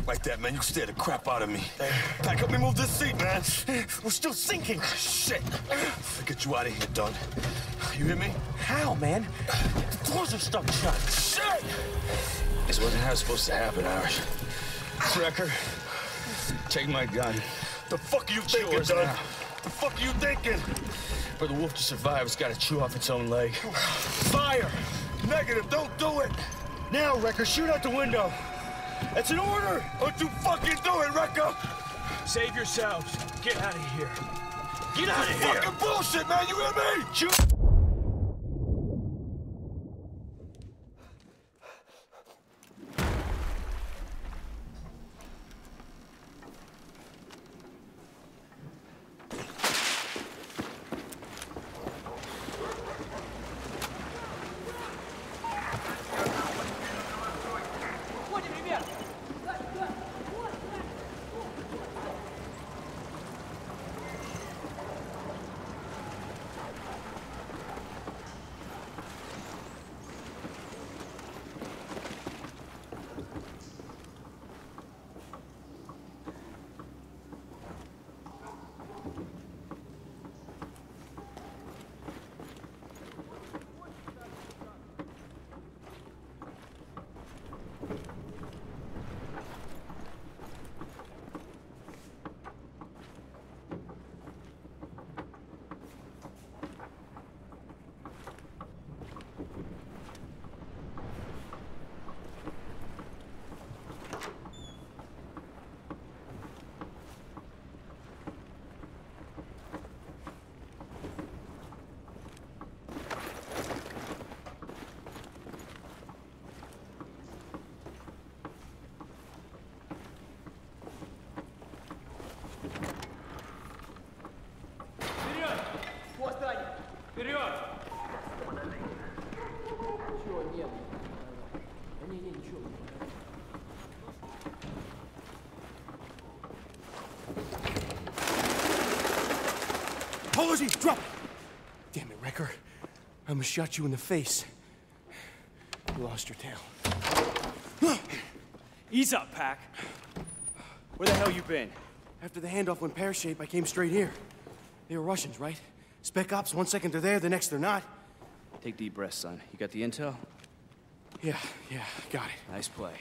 Like that, man. You scared the crap out of me. Pack, help me move this seat, man. We're still sinking. Shit. I'll get you out of here, Dunn. You hear me? How, man? The doors are stuck shut. Shit! This wasn't how it's supposed to happen, Irish. Wrecker, Take my gun. the fuck are you thinking, yours Dunn? now. The fuck are you thinking? For the wolf to survive, it's gotta chew off its own leg. Fire! Negative, don't do it! Now, Wrecker, shoot out the window. It's an order! Don't you fucking do it, Wrecker! Save yourselves. Get out of here. Get out of here! Fucking bullshit, man! You hear me? Shoot! Apology, drop! Damn it, Wrecker. I almost shot you in the face. You lost your tail. Ease up, Pac. Where the hell you been? After the handoff went pear-shaped, I came straight here. They were Russians, right? Spec ops, 1 second they're there, the next they're not. Take deep breaths, son. You got the intel? Yeah, got it. Nice play.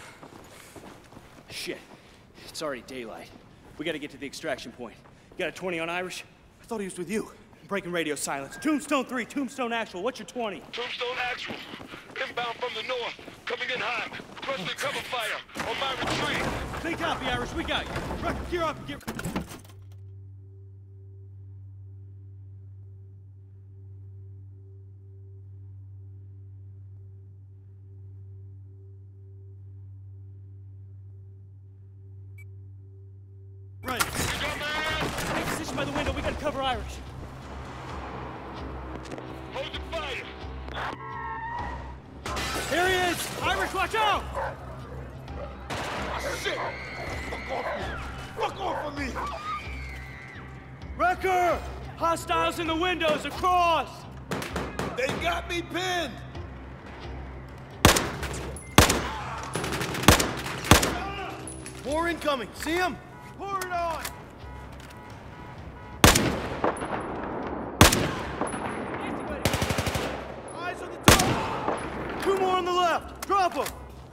Shit. It's already daylight. We gotta get to the extraction point. You got a 20 on Irish? I thought he was with you. Breaking radio silence. Tombstone 3, Tombstone Actual. What's your 20? Tombstone Actual. Inbound from the north. Coming in hot. Requesting cover fire on my retreat. Big copy, Irish. We got you. Rucker, gear up. Gear... Right. Take position by the window. We gotta cover Irish. Hold the fire. Here he is! Irish, watch out! Shit! Fuck off me! Fuck off of me! Wrecker! Hostiles in the windows, across! They got me pinned! More incoming, see him? Pour it on! Eyes on the top! 2 more on the left, drop them!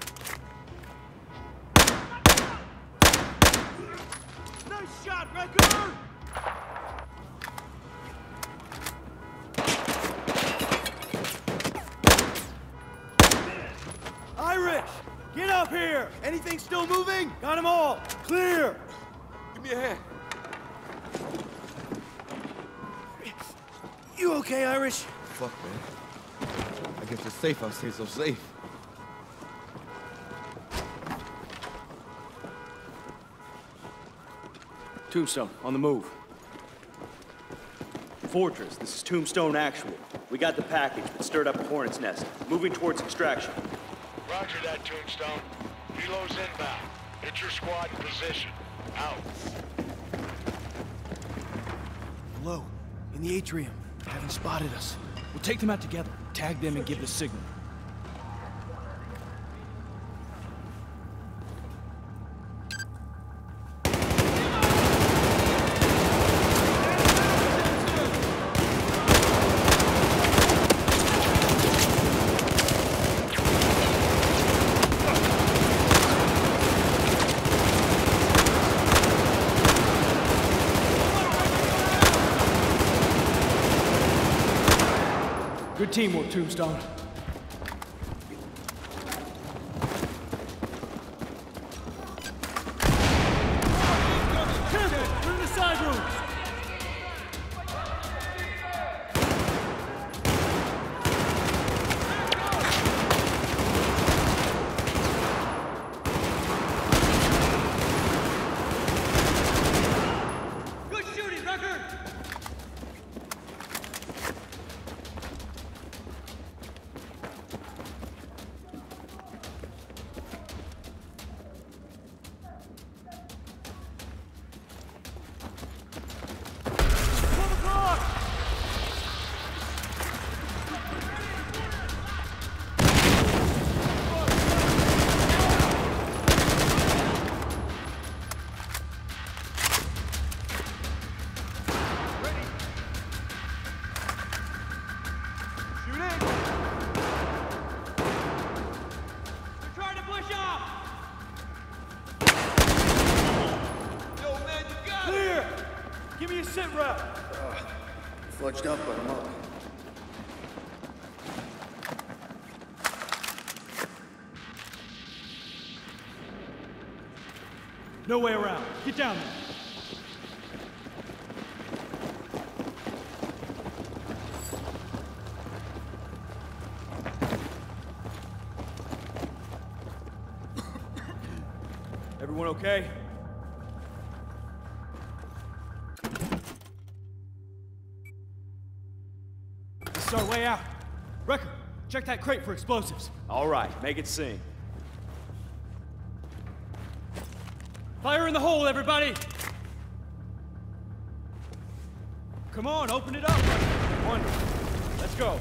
Nice shot, Wrecker! Irish, get up here! Anything still moving? Got them all, clear! Give me a hand. You okay, Irish? Fuck, man. I guess it's safe. I'll stay so safe. Tombstone, on the move. Fortress, this is Tombstone Actual. We got the package, but stirred up a hornet's nest. Moving towards extraction. Roger that, Tombstone. Reload's inbound. Hit your squad in position. Out. Below, in the atrium. They haven't spotted us. We'll take them out together. Tag them and give the signal. Good teamwork, Tombstone. We're in the side rooms! Good shooting, Record! Give me a sit rep. Fudged up, but I'm up. No way around. Get down there. Everyone okay? This is our way out. Wrecker, check that crate for explosives. All right, make it sing. Fire in the hole, everybody! Come on, open it up! Wonderful. Let's go.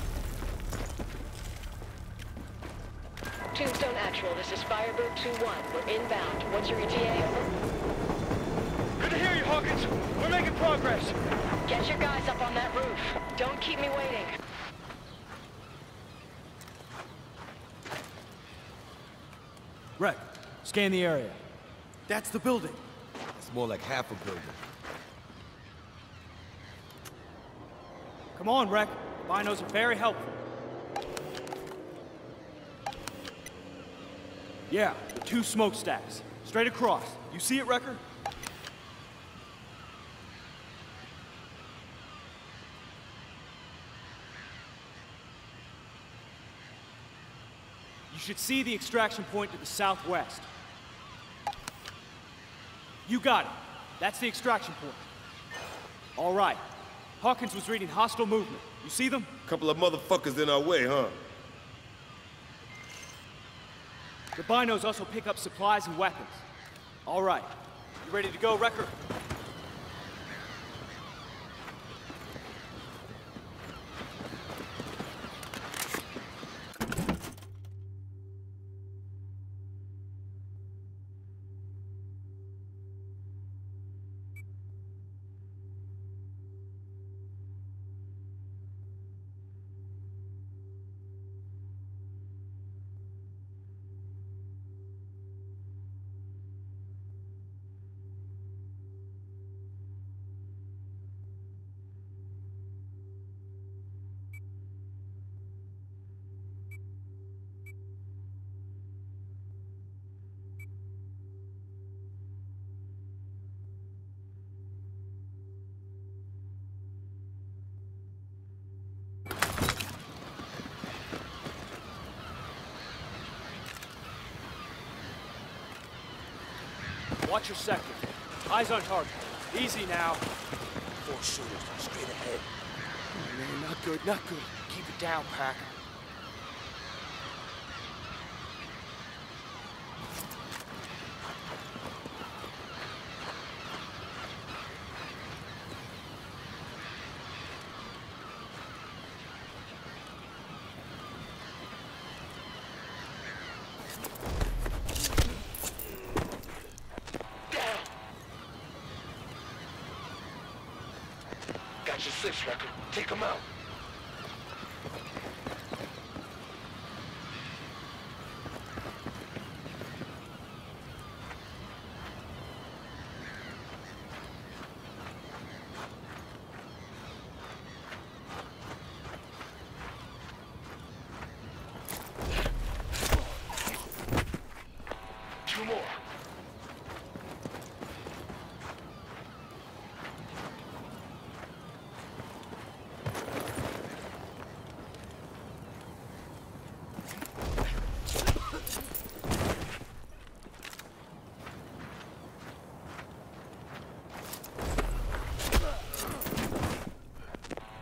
Tombstone Actual, this is Firebird 2-1. We're inbound. What's your ETA, over? Good to hear you, Hawkins. We're making progress. Get your guys up on that roof. Don't keep me waiting. Wreck, scan the area. That's the building. It's more like half a building. Come on, Wreck. Binos are very helpful. Yeah, the two smokestacks. Straight across. You see it, Wrecker? You should see the extraction point to the southwest. You got it. That's the extraction point. All right. Hawkins was reading hostile movement. You see them? Couple of motherfuckers in our way, huh? The binos also pick up supplies and weapons. All right. You ready to go, Wrecker? Watch your sector. Eyes on target. Easy now. 4 shooters, straight ahead. Oh, man, not good, not good. Keep it down, Pack. Got your 6, Record. Take them out.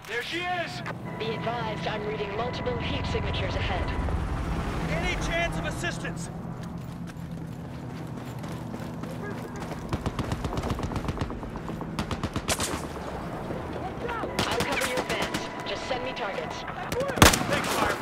There she is! Be advised, I'm reading multiple heat signatures ahead. Any chance of assistance? I'll cover your advance. Just send me targets. Thanks, Firebird.